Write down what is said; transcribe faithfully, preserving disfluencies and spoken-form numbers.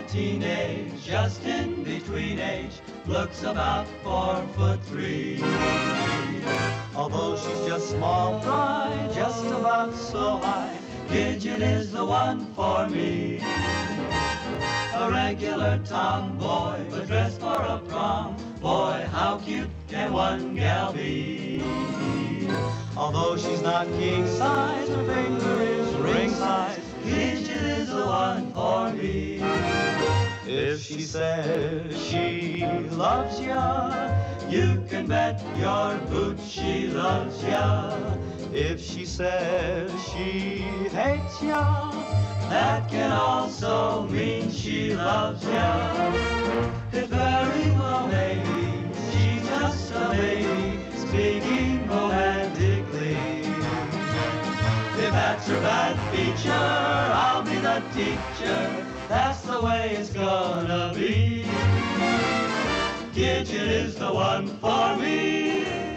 a teenage, just in between age, looks about four foot three. Although she's just small fry, just about so high, Gidget is the one for me. A regular tomboy, but dressed for a prom. Boy, how cute can one gal be? Although she's not king size, her finger is ring size, Gidget is the one for me. If she says she loves ya, you can bet your boots she loves ya. If she says she hates ya, that can also mean she loves ya. It very well may be she's just a baby, speaking romantically. If that's her bad feature, I'll be the teacher. That's the way it's gonna be. Gidget is the one for me.